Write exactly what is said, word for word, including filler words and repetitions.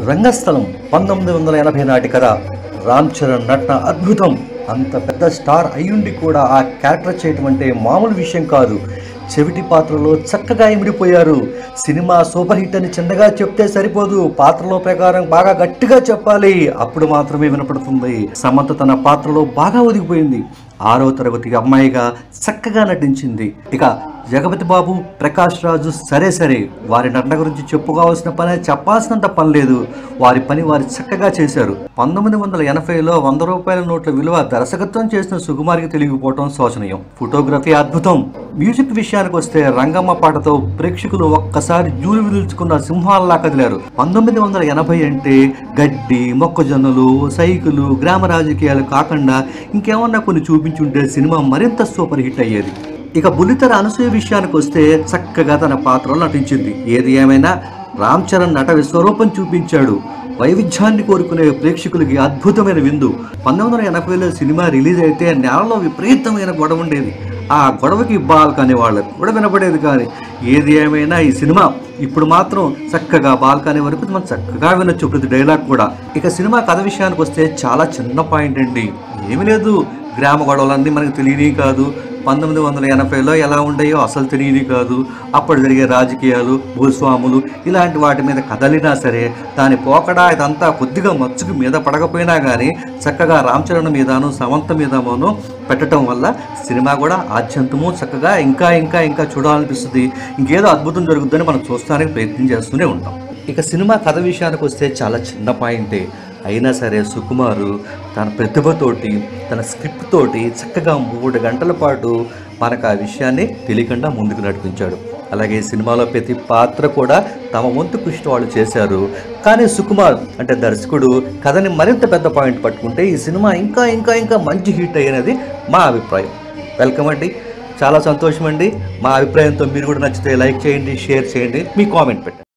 రంగస్థలం పంతొమ్మిది వందల ఎనభై నాటి కథ. రామ్ చరణ్ నటన అద్భుతం. అంత పెద్ద స్టార్ అయ్యుండి కూడా ఆ క్యారెక్టర్ చేయటం అంటే మామూలు విషయం కాదు. చెవిటి పాత్రలో చక్కగా ఇమిడిపోయారు. సినిమా సూపర్ హిట్ అని చిన్నగా చెప్తే సరిపోదు, పాత్రలో ప్రకారం బాగా గట్టిగా చెప్పాలి, అప్పుడు మాత్రమే వినపడుతుంది. సమంత తన పాత్రలో బాగా ఒదిగిపోయింది. ఆరో తరగతి అమ్మాయిగా చక్కగా నటించింది. ఇక జగపతి బాబు, ప్రకాష్ రాజు సరే సరే వారి నటన గురించి చెప్పుకోవాల్సిన పని, చెప్పాల్సినంత పని లేదు. వారి పని వారి చక్కగా చేశారు. పంతొమ్మిది వందల ఎనభైలో వంద రూపాయల నోట్ల విలువ దర్శకత్వం చేసిన సుకుమార్కి తెలియకపోవడం శోచనీయం. ఫోటోగ్రఫీ అద్భుతం. మ్యూజిక్ విషయానికి వస్తే రంగమ్మ పాటతో ప్రేక్షకులు ఒక్కసారి జూలు విలుచుకున్న సింహాల్లా కదిలారు. పంతొమ్మిది వందల ఎనభై అంటే గడ్డి, మొక్కజొన్నలు, సైకిలు, గ్రామ రాజకీయాలు కాకుండా ఇంకేమన్నా కొన్ని చూపించుంటే సినిమా మరింత సూపర్ హిట్ అయ్యేది. ఇక బుల్లితెర అనసూయ విషయానికి వస్తే చక్కగా తన పాత్రలో నటించింది. ఏది ఏమైనా రామ్ చరణ్ నట విశ్వరూపం చూపించాడు. వైవిధ్యాన్ని కోరుకునే ప్రేక్షకులకి అద్భుతమైన విందు. పంతొమ్మిది వందల ఎనభైలో సినిమా రిలీజ్ అయితే నేలలో విపరీతమైన గొడవ ఉండేది. ఆ గొడవకి బాల్ కానీ వాళ్ళకి కూడా వినపడేది. కానీ ఏది ఏమైనా ఈ సినిమా ఇప్పుడు మాత్రం చక్కగా బాల్కనీ వరకు మనం చక్కగా వినొచ్చు, ప్రతి డైలాగ్ కూడా. ఇక సినిమా కథ విషయానికి వస్తే చాలా చిన్న పాయింట్ అండి. ఏమి లేదు, గ్రామ గొడవలన్నీ మనకు తెలియని కాదు. పంతొమ్మిది వందల ఎనభైలో ఎలా ఉండేయో అసలు తెలియని కాదు. అప్పుడు జరిగే రాజకీయాలు, భూస్వాములు ఇలాంటి వాటి మీద కదలినా సరే దాని పోకడా ఇదంతా కొద్దిగా మచ్చుకు మీద పడకపోయినా కానీ చక్కగా రామ్ చరణ్ మీదను, సమంత మీదను పెట్టడం వల్ల సినిమా కూడా ఆద్యంతము చక్కగా ఇంకా ఇంకా ఇంకా చూడాలనిపిస్తుంది. ఇంకేదో అద్భుతం జరుగుతుందని మనం చూస్తానికి ప్రయత్నం చేస్తూనే ఉంటాం. ఇక సినిమా కథ విషయానికి వస్తే చాలా చిన్న పాయింటే అయినా సరే సుకుమారు తన ప్రతిభతోటి, తన స్క్రిప్ట్ తోటి చక్కగా మూడు గంటల పాటు మనకు ఆ విషయాన్ని తెలియకుండా ముందుకు నడిపించాడు. అలాగే సినిమాలో ప్రతి పాత్ర కూడా తమ వంతు కృషి వాళ్ళు చేశారు. కానీ సుకుమార్ అంటే దర్శకుడు కథని మరింత పెద్ద పాయింట్ పట్టుకుంటే ఈ సినిమా ఇంకా ఇంకా ఇంకా మంచి హిట్ అయ్యేది మా అభిప్రాయం. వెల్కమ్ అండి, చాలా సంతోషం అండి. మా అభిప్రాయంతో మీరు కూడా నచ్చితే లైక్ చేయండి, షేర్ చేయండి, మీ కామెంట్ పెట్టండి.